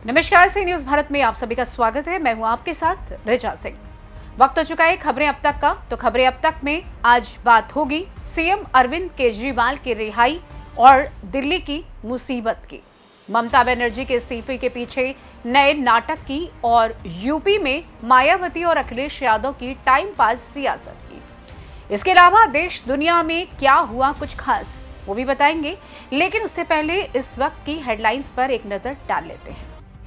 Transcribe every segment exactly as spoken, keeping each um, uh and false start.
नमस्कार, सी न्यूज भारत में आप सभी का स्वागत है। मैं हूं आपके साथ रिचा सिंह। वक्त हो चुका है खबरें अब तक का। तो खबरें अब तक में आज बात होगी सीएम अरविंद केजरीवाल की रिहाई और दिल्ली की मुसीबत की, ममता बनर्जी के इस्तीफे के पीछे नए नाटक की और यूपी में मायावती और अखिलेश यादव की टाइम पास सियासत की। इसके अलावा देश दुनिया में क्या हुआ कुछ खास वो भी बताएंगे, लेकिन उससे पहले इस वक्त की हेडलाइंस पर एक नजर डाल लेते हैं।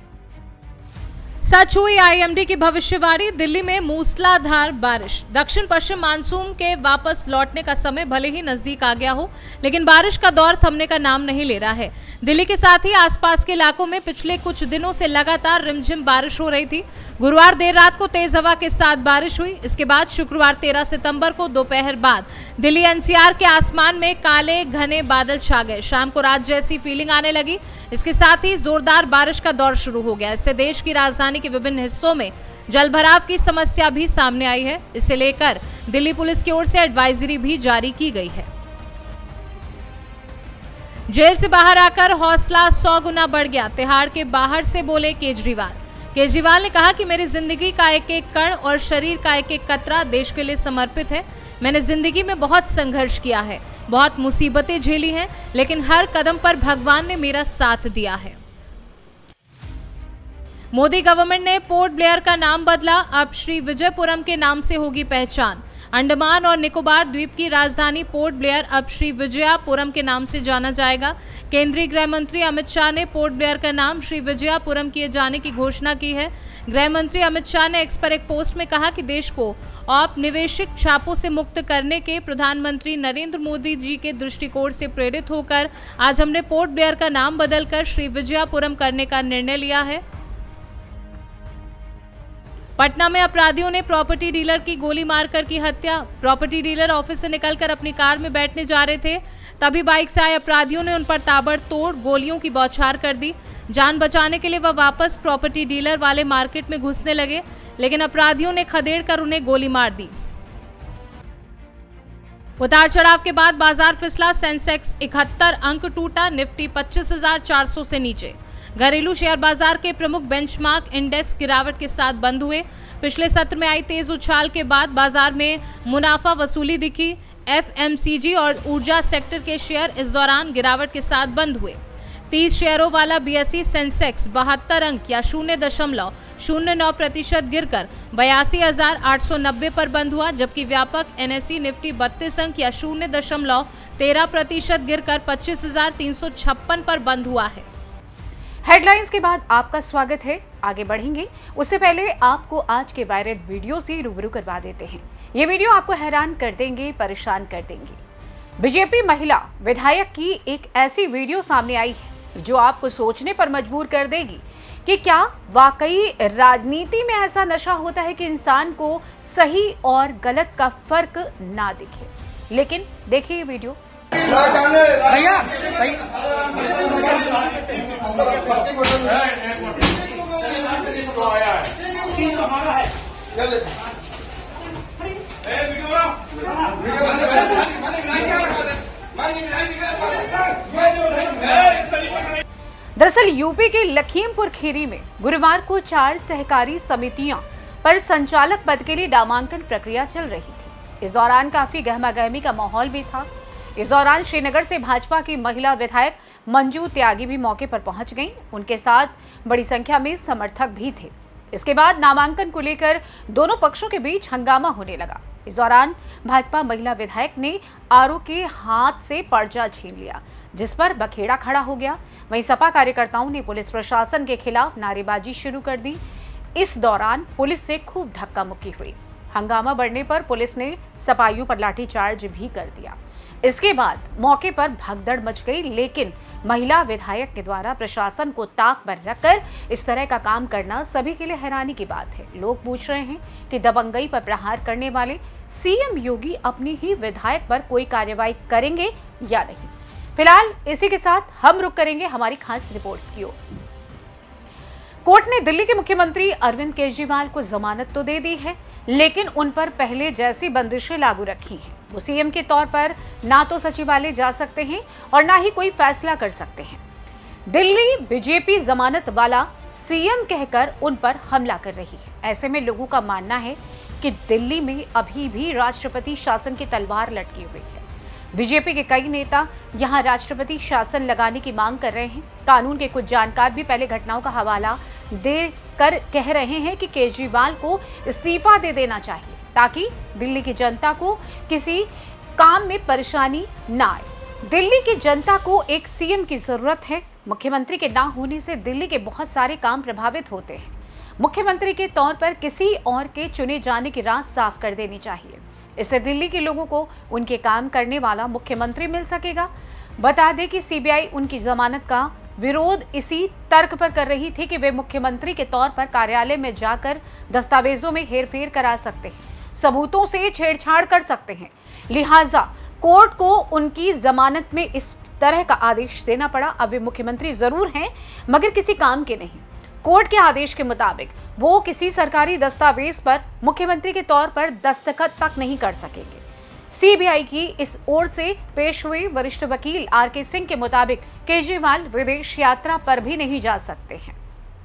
सच हुई आईएमडी की भविष्यवाणी, दिल्ली में मूसलाधार बारिश। दक्षिण पश्चिम मानसून के वापस लौटने का समय भले ही नजदीक आ गया हो, लेकिन बारिश का दौर थमने का नाम नहीं ले रहा है। दिल्ली के साथ ही आसपास के इलाकों में पिछले कुछ दिनों से लगातार रिमझिम बारिश हो रही थी। गुरुवार देर रात को तेज हवा के साथ बारिश हुई। इसके बाद शुक्रवार तेरह सितंबर को दोपहर बाद दिल्ली एनसीआर के आसमान में काले घने बादल छा गए। शाम को रात जैसी फीलिंग आने लगी। इसके साथ ही जोरदार बारिश का दौर शुरू हो गया। इससे देश की राजधानी के विभिन्न हिस्सों में जलभराव की समस्या भी सामने आई है। इसे लेकर दिल्ली पुलिस की ओर से एडवाइजरी भी जारी की गई है। जेल से बाहर आकर हौसला सौ गुना बढ़ गया, तिहाड़ के बाहर से बोले केजरीवाल। केजरीवाल ने कहा कि मेरी जिंदगी का एक एक कण और शरीर का एक एक कतरा देश के लिए समर्पित है। मैंने जिंदगी में बहुत संघर्ष किया है, बहुत मुसीबतें झेली हैं, लेकिन हर कदम पर भगवान ने मेरा साथ दिया है। मोदी गवर्नमेंट ने पोर्ट ब्लेयर का नाम बदला, अब श्री विजयपुरम के नाम से होगी पहचान। अंडमान और निकोबार द्वीप की राजधानी पोर्ट ब्लेयर अब श्री विजयपुरम के नाम से जाना जाएगा। केंद्रीय गृह मंत्री अमित शाह ने पोर्ट ब्लेयर का नाम श्री विजयपुरम किए जाने की घोषणा की है। गृह मंत्री अमित शाह ने एक्स पर एक पोस्ट में कहा कि देश को औपनिवेशिक छापों से मुक्त करने के प्रधानमंत्री नरेंद्र मोदी जी के दृष्टिकोण से प्रेरित होकर आज हमने पोर्ट ब्लेयर का नाम बदलकर श्री विजयपुरम करने का निर्णय लिया है। पटना में अपराधियों ने प्रॉपर्टी डीलर की गोली मारकर की हत्या। प्रॉपर्टी डीलर ऑफिस से निकलकर अपनी कार में बैठने जा रहे थे, तभी बाइक से आए अपराधियों ने उन पर ताबड़तोड़ गोलियों की बौछार कर दी। जान बचाने के लिए वह वापस प्रॉपर्टी डीलर वाले मार्केट में घुसने लगे, लेकिन अपराधियों ने खदेड़ कर उन्हें गोली मार दी। उतार चढ़ाव के बाद बाजार फिसला, सेंसेक्स इकहत्तर अंक टूटा, निफ्टी पच्चीस हजार चार सौ से नीचे। घरेलू शेयर बाजार के प्रमुख बेंचमार्क इंडेक्स गिरावट के साथ बंद हुए। पिछले सत्र में आई तेज उछाल के बाद बाजार में मुनाफा वसूली दिखी। एफएमसीजी और ऊर्जा सेक्टर के शेयर इस दौरान गिरावट के साथ बंद हुए। तीस शेयरों वाला बीएसई सेंसेक्स बहत्तर अंक या शून्य दशमलव शून्य नौ प्रतिशत गिरकर बयासी हजार आठ सौ नब्बे पर बंद हुआ, जबकि व्यापक एनएसई निफ्टी बत्तीस अंक या शून्य दशमलव तेरह प्रतिशत गिरकर पच्चीस हजार तीन सौ छप्पन पर बंद हुआ है। हेडलाइंस के बाद आपका स्वागत है। आगे बढ़ेंगे उससे पहले आपको आज के वायरल वीडियो से रूबरू करवा देते हैं। ये वीडियो आपको हैरान कर देंगे, परेशान कर देंगे। बीजेपी महिला विधायक की एक ऐसी वीडियो सामने आई है जो आपको सोचने पर मजबूर कर देगी कि क्या वाकई राजनीति में ऐसा नशा होता है कि इंसान को सही और गलत का फर्क ना दिखे। लेकिन देखिए ये वीडियो। भैया दरअसल यूपी के लखीमपुर खीरी में गुरुवार को चार सहकारी समितियों पर संचालक पद के लिए नामांकन प्रक्रिया चल रही थी। इस दौरान काफी गहमागहमी का माहौल भी था। इस दौरान श्रीनगर से भाजपा की महिला विधायक मंजू त्यागी भी मौके पर पहुंच गईं। उनके साथ बड़ी संख्या में समर्थक भी थे। इसके बाद नामांकन को लेकर दोनों पक्षों के बीच हंगामा होने लगा। इस दौरान भाजपा महिला विधायक ने आरओ के हाथ से पर्चा छीन लिया, जिस पर बखेड़ा खड़ा हो गया। वहीं सपा कार्यकर्ताओं ने पुलिस प्रशासन के खिलाफ नारेबाजी शुरू कर दी। इस दौरान पुलिस से खूब धक्का मुक्की हुई। हंगामा बढ़ने पर पुलिस ने सपाइयों पर लाठीचार्ज भी कर दिया। इसके बाद मौके पर भगदड़ मच गई, लेकिन महिला विधायक के द्वारा प्रशासन को ताक पर रखकर इस तरह का काम करना सभी के लिए हैरानी की बात है। लोग पूछ रहे हैं कि दबंगई पर प्रहार करने वाले सीएम योगी अपनी ही विधायक पर कोई कार्रवाई करेंगे या नहीं। फिलहाल इसी के साथ हम रुक करेंगे हमारी खास रिपोर्ट्स की ओर। कोर्ट ने दिल्ली के मुख्यमंत्री अरविंद केजरीवाल को जमानत तो दे दी है, लेकिन उन पर पहले जैसी बंदिशें लागू रखी हैं। वो सीएम के तौर पर ना तो सचिवालय जा सकते हैं और ना ही कोई फैसला कर सकते हैं। दिल्ली बीजेपी जमानत वाला सीएम कहकर उन पर हमला कर रही है। ऐसे में लोगों का मानना है कि दिल्ली में अभी भी राष्ट्रपति शासन की तलवार लटकी हुई है। बीजेपी के कई नेता यहां राष्ट्रपति शासन लगाने की मांग कर रहे हैं। कानून के कुछ जानकार भी पहले घटनाओं का हवाला देकर कह रहे हैं कि केजरीवाल को इस्तीफा दे देना चाहिए ताकि दिल्ली की जनता को किसी काम में परेशानी ना आए। दिल्ली की जनता को एक सीएम की जरूरत है। मुख्यमंत्री के ना होने से दिल्ली के बहुत सारे काम प्रभावित होते हैं। मुख्यमंत्री के तौर पर किसी और के चुने जाने की राह साफ कर देनी चाहिए। इससे दिल्ली के लोगों को उनके काम करने वाला मुख्यमंत्री मिल सकेगा। बता दें कि सीबीआई उनकी जमानत का विरोध इसी तर्क पर कर रही थी कि वे मुख्यमंत्री के तौर पर कार्यालय में जाकर दस्तावेजों में हेरफेर करा सकते हैं, सबूतों से छेड़छाड़ कर सकते हैं। लिहाजा कोर्ट को उनकी जमानत में इस तरह का आदेश देना पड़ा। अब वे मुख्यमंत्री जरूर हैं मगर किसी काम के नहीं। कोर्ट के आदेश के मुताबिक वो किसी सरकारी दस्तावेज पर मुख्यमंत्री के तौर पर दस्तखत तक नहीं कर सकेंगे। सीबीआई की इस ओर से पेश हुए वरिष्ठ वकील आर के सिंह के मुताबिक केजरीवाल विदेश यात्रा पर भी नहीं जा सकते हैं।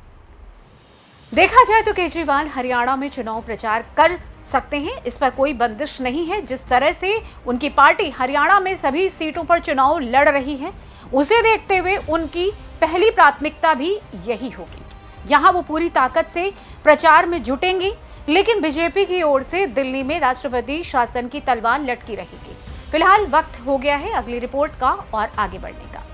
देखा जाए तो केजरीवाल हरियाणा में चुनाव प्रचार कर सकते हैं, इस पर कोई बंदिश नहीं है। जिस तरह से उनकी पार्टी हरियाणा में सभी सीटों पर चुनाव लड़ रही है, उसे देखते हुए उनकी पहली प्राथमिकता भी यही होगी। यहां वो पूरी ताकत से प्रचार में जुटेंगी, लेकिन बीजेपी की ओर से दिल्ली में राष्ट्रपति शासन की तलवार लटकी रहेगी। फिलहाल वक्त हो गया है अगली रिपोर्ट का और आगे बढ़ने का।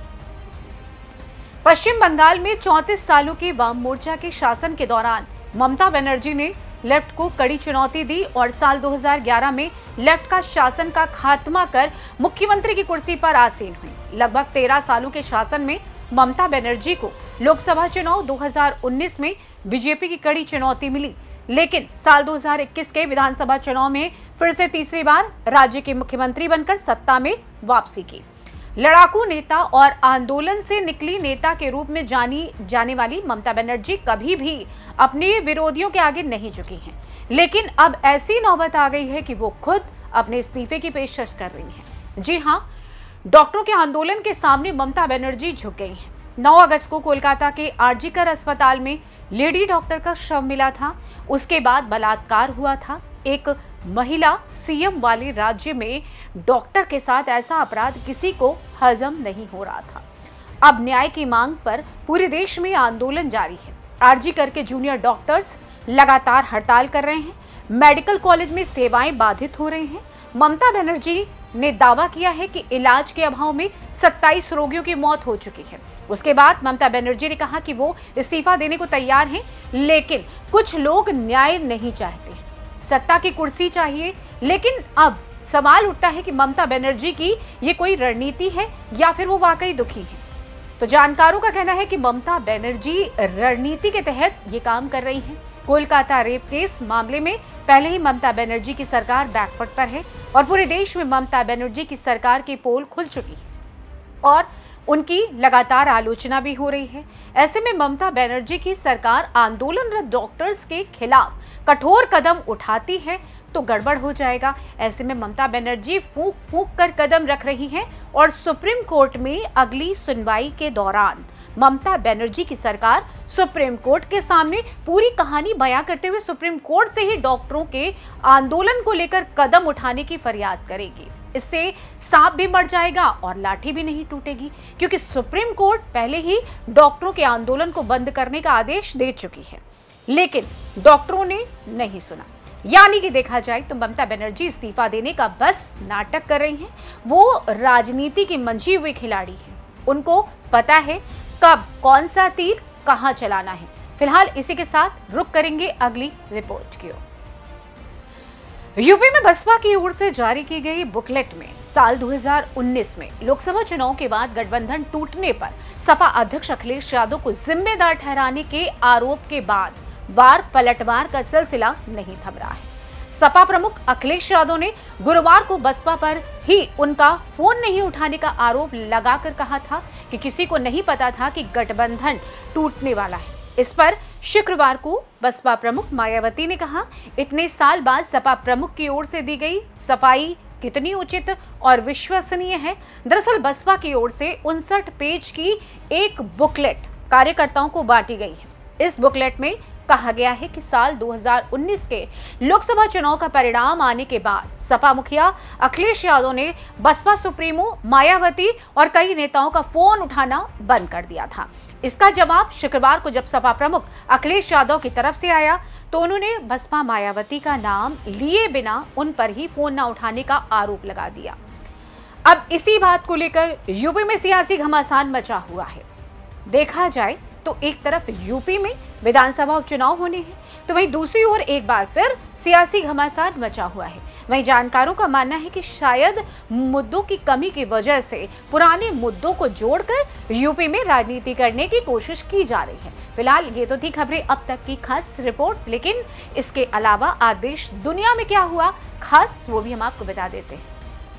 पश्चिम बंगाल में चौंतीस सालों के वाम मोर्चा के शासन के दौरान ममता बनर्जी ने लेफ्ट को कड़ी चुनौती दी और साल दो हज़ार ग्यारह में लेफ्ट का शासन का खात्मा कर मुख्यमंत्री की कुर्सी पर आसीन हुई। लगभग तेरह सालों के शासन में ममता बनर्जी को लोकसभा चुनाव दो हज़ार उन्नीस में बीजेपी की कड़ी चुनौती मिली, लेकिन साल दो हज़ार इक्कीस के विधानसभा चुनाव में फिर से तीसरी बार राज्य के मुख्यमंत्री बनकर सत्ता में वापसी की। लड़ाकू नेता और आंदोलन से निकली नेता के रूप में जानी जाने वाली ममता बनर्जी कभी भी अपने विरोधियों के आगे नहीं झुकी हैं, लेकिन अब ऐसी नौबत आ गई है कि वो खुद अपने इस्तीफे की पेशकश कर रही हैं। जी हां, डॉक्टरों के आंदोलन के सामने ममता बनर्जी झुक गई हैं। नौ अगस्त को कोलकाता के आरजीकर अस्पताल में लेडी डॉक्टर का शव मिला था। उसके बाद बलात्कार हुआ था। एक महिला सीएम वाले राज्य में डॉक्टर के साथ ऐसा अपराध किसी को हजम नहीं हो रहा था। अब न्याय की मांग पर पूरे देश में आंदोलन जारी है। आरजीकर के जूनियर डॉक्टर्स लगातार हड़ताल कर रहे हैं। मेडिकल कॉलेज में सेवाएं बाधित हो रही हैं। ममता बनर्जी ने दावा किया है कि इलाज के अभाव में सत्ताईस रोगियों की मौत हो चुकी है। उसके बाद ममता बनर्जी ने कहा कि वो इस्तीफा देने को तैयार हैं, लेकिन कुछ लोग न्याय नहीं चाहते, सत्ता की कुर्सी चाहिए। लेकिन अब सवाल उठता है कि ममता बनर्जी की ये कोई रणनीति है या फिर वो वाकई दुखी है। तो जानकारों का कहना है कि ममता बनर्जी रणनीति के तहत ये काम कर रही हैं। कोलकाता रेप केस मामले में पहले ही ममता बनर्जी की सरकार बैकफुट पर है और पूरे देश में ममता बनर्जी की सरकार की पोल खुल चुकी है और उनकी लगातार आलोचना भी हो रही है। ऐसे में ममता बनर्जी की सरकार आंदोलनरत डॉक्टर्स के खिलाफ कठोर कदम उठाती है तो गड़बड़ हो जाएगा। ऐसे में ममता बनर्जी फूंक फूंक कर कदम रख रही हैं और सुप्रीम कोर्ट में अगली सुनवाई के दौरान ममता बनर्जी की सरकार सुप्रीम कोर्ट के सामने पूरी कहानी बयां करते हुए सुप्रीम कोर्ट से ही डॉक्टरों के आंदोलन को लेकर कदम उठाने की फरियाद करेगी। इससे सांप भी मर जाएगा और लाठी भी नहीं टूटेगी, क्योंकि सुप्रीम कोर्ट पहले ही डॉक्टरों के आंदोलन को बंद करने का आदेश दे चुकी है, लेकिन डॉक्टरों ने नहीं सुना। यानी कि देखा जाए तो ममता बनर्जी इस्तीफा देने का बस नाटक कर रही हैं। वो राजनीति की मंझी हुई खिलाड़ी हैं। उनको पता है कब कौन सा तीर कहां चलाना है। फिलहाल इसी के साथ रुक करेंगे अगली रिपोर्ट की ओर। यूपी में बसपा की ओर से जारी की गई बुकलेट में साल दो हज़ार उन्नीस में लोकसभा चुनाव के बाद गठबंधन टूटने पर सपा अध्यक्ष अखिलेश यादव को जिम्मेदार ठहराने के आरोप के बाद वार पलटवार का सिलसिला नहीं थम रहा है। सपा प्रमुख अखिलेश यादव ने गुरुवार को बसपा पर ही उनका फोन नहीं उठाने का आरोप लगाकर कहा था कि किसी को नहीं पता था कि गठबंधन टूटने वाला है। इस पर शुक्रवार को बसपा प्रमुख मायावती ने कहा, इतने साल बाद सपा प्रमुख की ओर से दी गई सफाई कितनी उचित और विश्वसनीय है। दरअसल बसपा की ओर से उनसठ पेज की एक बुकलेट कार्यकर्ताओं को बांटी गई है। इस बुकलेट में कहा गया है कि साल दो हज़ार उन्नीस के लोकसभा चुनाव का परिणाम आने के बाद सपा मुखिया अखिलेश यादव ने बसपा सुप्रीमो मायावती और कई नेताओं का फोन उठाना बंद कर दिया था। इसका जवाब शुक्रवार को जब सपा प्रमुख अखिलेश यादव की तरफ से आया तो उन्होंने बसपा मायावती का नाम लिए बिना उन पर ही फोन न उठाने का आरोप लगा दिया। अब इसी बात को लेकर यूपी में सियासी घमासान मचा हुआ है। देखा जाए तो एक तरफ यूपी में विधानसभा उपचुनाव होने हैं तो वहीं दूसरी ओर एक बार फिर सियासी घमासान मचा हुआ है। वहीं जानकारों का मानना है कि शायद मुद्दों की कमी की वजह से पुराने मुद्दों को जोड़कर यूपी में राजनीति करने की कोशिश की जा रही है। फिलहाल ये तो थी खबरें अब तक की खास रिपोर्ट्स, लेकिन इसके अलावा आज देश दुनिया में क्या हुआ खास वो भी हम आपको बता देते हैं।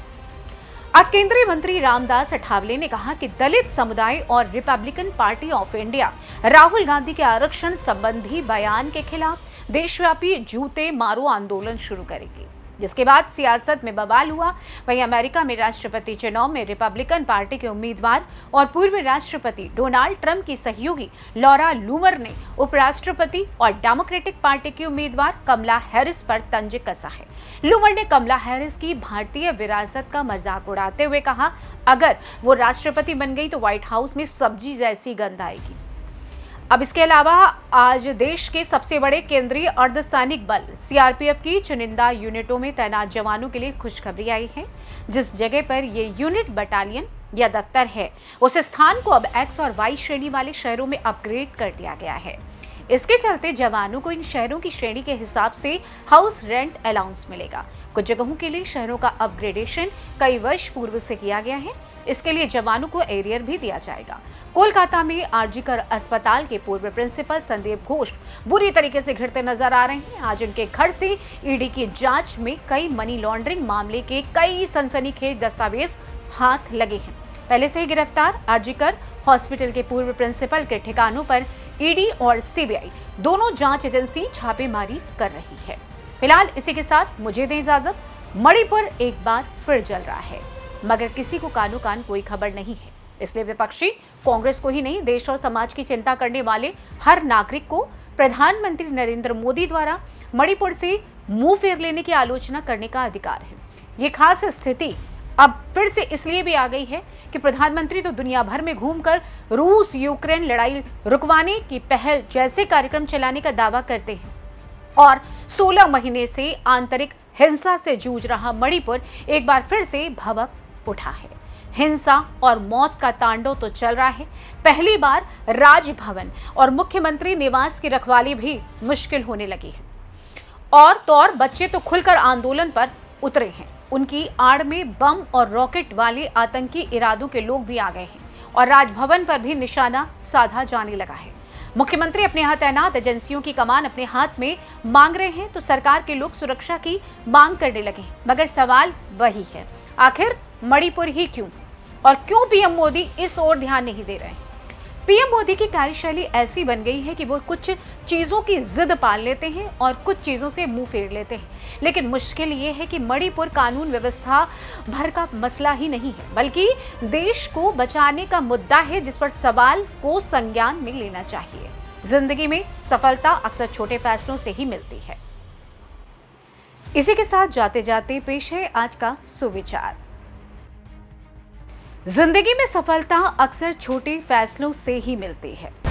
आज केंद्रीय मंत्री रामदास अठावले ने कहा कि दलित समुदाय और Republican Party of India Rahul Gandhi के आरक्षण संबंधी बयान के खिलाफ देशव्यापी जूते मारो आंदोलन शुरू करेगी, जिसके बाद सियासत में बवाल हुआ। वहीं अमेरिका में राष्ट्रपति चुनाव में रिपब्लिकन पार्टी के उम्मीदवार और पूर्व राष्ट्रपति डोनाल्ड ट्रंप की सहयोगी लॉरा लूमर ने उपराष्ट्रपति और डेमोक्रेटिक पार्टी की उम्मीदवार कमला हैरिस पर तंज कसा है। लूमर ने कमला हैरिस की भारतीय विरासत का मजाक उड़ाते हुए कहा, अगर वो राष्ट्रपति बन गई तो व्हाइट हाउस में सब्जी जैसी गंध आएगी। अब इसके अलावा आज देश के सबसे बड़े केंद्रीय अर्धसैनिक बल सीआरपीएफ की चुनिंदा यूनिटों में तैनात जवानों के लिए खुशखबरी आई है। जिस जगह पर ये यूनिट बटालियन या दफ्तर है उस स्थान को अब एक्स और वाई श्रेणी वाले शहरों में अपग्रेड कर दिया गया है। इसके चलते जवानों को इन शहरों की श्रेणी के हिसाब से हाउस रेंट अलाउंस मिलेगा। कुछ जगहों के लिए शहरों का अपग्रेडेशन कई वर्ष पूर्व से किया गया है। इसके लिए जवानों को एरियर भी दिया जाएगा। कोलकाता में आरजीकर अस्पताल के पूर्व प्रिंसिपल संदीप घोष बुरी तरीके से घिरते नजर आ रहे हैं। आज उनके घर से ईडी की जांच में कई मनी लॉन्ड्रिंग मामले के कई सनसनीखेज दस्तावेज हाथ लगे हैं। पहले से ही गिरफ्तार आरजीकर हॉस्पिटल के पूर्व प्रिंसिपल के ठिकानों पर ईडी और सीबीआई दोनों जांच एजेंसी छापेमारी कर रही है। फिलहाल इसी के साथ मुझे दें इजाजत। मणिपुर एक बार फिर जल रहा है, मगर किसी को कानो कान कोई खबर नहीं है। इसलिए विपक्षी कांग्रेस को ही नहीं, देश और समाज की चिंता करने वाले हर नागरिक को प्रधानमंत्री नरेंद्र मोदी द्वारा मणिपुर से मुंह फेर लेने की आलोचना करने का अधिकार है। ये खास स्थिति अब फिर से इसलिए भी आ गई है कि प्रधानमंत्री तो दुनिया भर में घूमकर रूस यूक्रेन लड़ाई रुकवाने की पहल जैसे कार्यक्रम चलाने का दावा करते हैं और सोलह महीने से आंतरिक हिंसा से जूझ रहा मणिपुर एक बार फिर से भभक उठा है। हिंसा और मौत का तांडव तो चल रहा है। पहली बार राजभवन और मुख्यमंत्री निवास की रखवाली भी मुश्किल होने लगी है और तो और बच्चे तो खुलकर आंदोलन पर उतरे हैं। उनकी आड़ में बम और रॉकेट वाले आतंकी इरादों के लोग भी आ गए हैं और राजभवन पर भी निशाना साधा जाने लगा है। मुख्यमंत्री अपने यहाँ तैनात एजेंसियों की कमान अपने हाथ में मांग रहे हैं तो सरकार के लोग सुरक्षा की मांग करने लगे हैं। मगर सवाल वही है, आखिर मणिपुर ही क्यों और क्यों पीएम मोदी इस ओर ध्यान नहीं दे रहे हैं। पीएम मोदी की कार्यशैली ऐसी बन गई है कि वो कुछ चीजों की जिद पाल लेते हैं और कुछ चीजों से मुंह फेर लेते हैं। लेकिन मुश्किल ये है कि मणिपुर कानून व्यवस्था भर का मसला ही नहीं है, बल्कि देश को बचाने का मुद्दा है जिस पर सवाल को संज्ञान में लेना चाहिए। जिंदगी में सफलता अक्सर छोटे फैसलों से ही मिलती है। इसी के साथ जाते जाते पेश है आज का सुविचार। जिंदगी में सफलता अक्सर छोटे फैसलों से ही मिलती है।